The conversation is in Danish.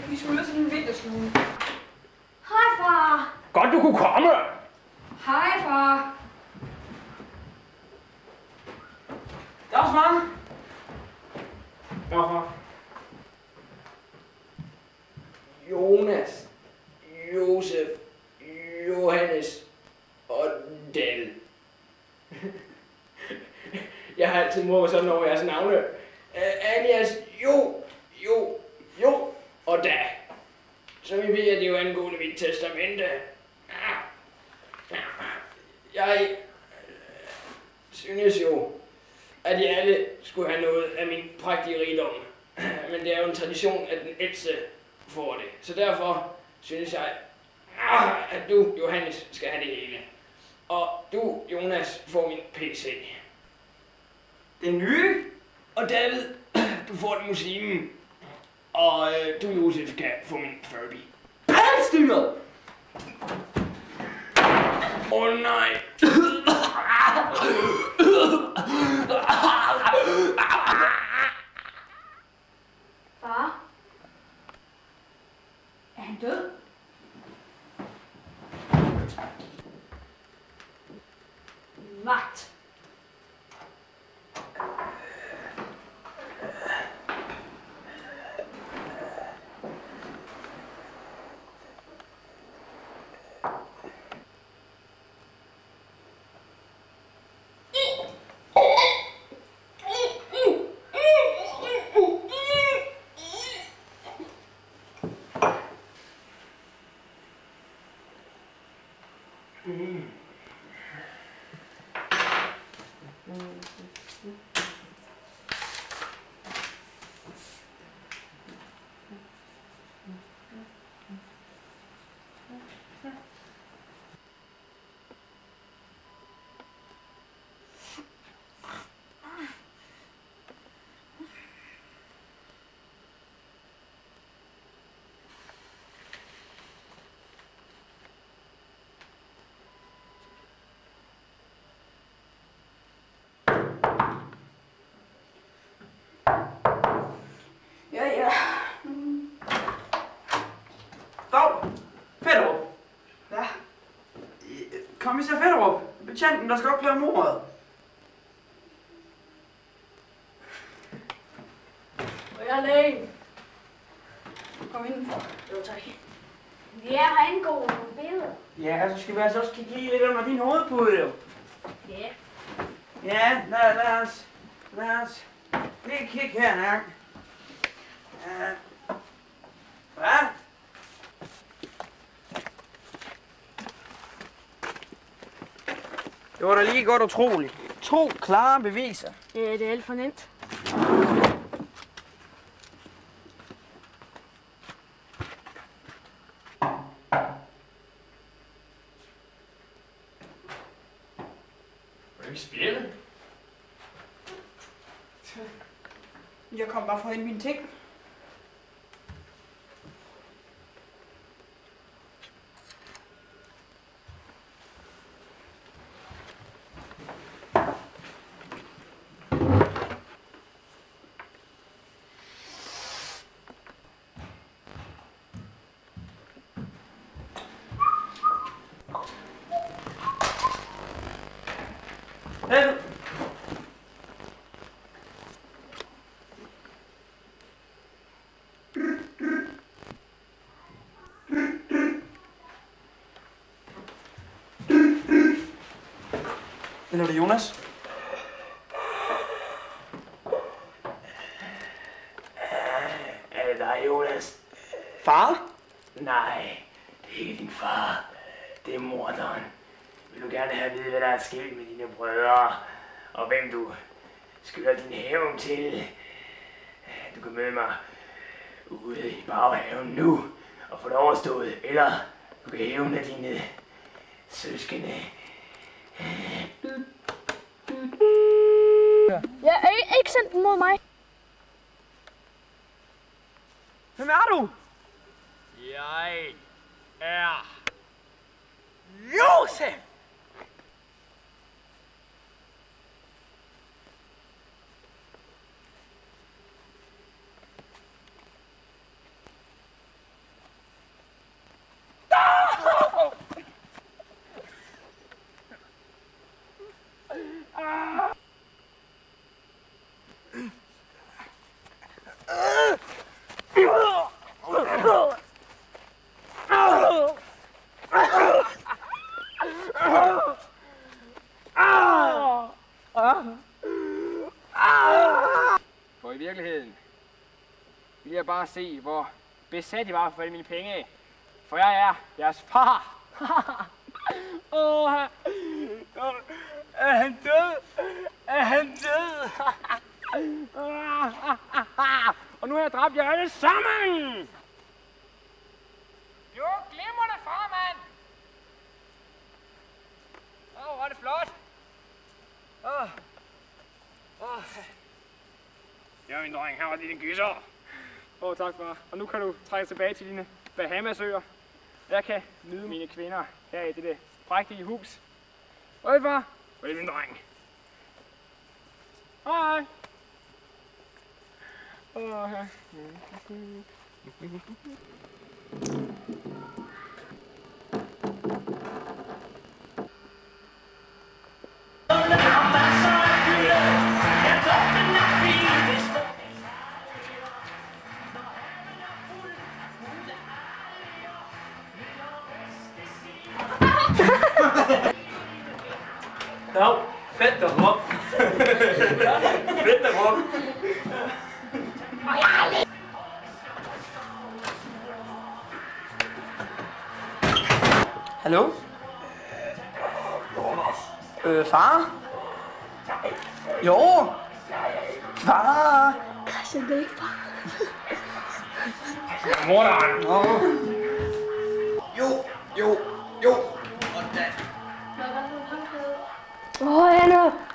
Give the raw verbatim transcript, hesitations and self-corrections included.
Vi skal ud til din vinterstue. Hej, far. Godt, du kunne komme. Hej, far. Dag, far. Hvorfor? Jonas, Josef, Johannes og David. Jeg har altid mor mig sådan over jeres navne. Uh, alias Jo, Jo, Jo og Da. Så vi ved, at det jo angående mit testamente. Jeg synes jo, at I alle skulle have noget af min prægtige rigdom. Men det er jo en tradition, at den ældste får det. Så derfor synes jeg, at du, Johannes, skal have det hele. Og du, Jonas, får min P C. Den nye. Og David, du får den muslimen. Og øh, du, Josef, kan få min Furby. Palstyret! Åh oh, nej! Far? Er han død? Vagt. Ja, ja. Dag! Fedderup! Hvad? Kommissær Fedderup! Betjenten, der skal opklare mordet. Og jeg er lægen. Kom indenfor. Jo, tak. Ja, har indgået nogle billeder. Ja, så skal vi altså også kigge lige lidt under din hovedpude, jo. Ja. Ja, lad, lad os... Lad os... Lige kigge her, nærmere. Ja. Hvad? Det var da lige godt utroligt. To klare beviser. Ja, det er alt for nemt. Vil du ikke spille? Jeg kom bare for at hente mine ting. Hey. Eller er det Jonas? Er det dig, Jonas? Far? Nej, det er ikke din far. Det er morderen. Vil du gerne have at vide, hvad der er sket med dine brødre? Og hvem du skylder din hævn til? Du kan møde mig ude i baghaven nu og få det overstået. Eller du kan hævne dine søskende. Ja, ikke, ikke sendt den mod mig. Hvem er du? Jeg er Josef! virkeligheden. Vi vil bare se, hvor besat I var for alle mine penge. For jeg er jeres far. Åh, oh, er han død? Er han død? Og nu har jeg dræbt jer alle sammen! Jo, glimrende, farmand! Åh, oh, hvor er det flot! Åh, oh. oh. Ja, min dreng, her var dine gyser. Åh, oh, tak, far. Og nu kan du trække tilbage til dine Bahamasøer. Jeg kan nyde mine kvinder her i dette prægtige hus. Hej, far. Hej, min dreng. Hej. Åh, ja. Jo, fedt og råb. Fedt og råb. Hallo? Øh, far? Jo! Far! Christian, det er ikke far. Morderen! Jo, jo, jo. Hvor er Anna?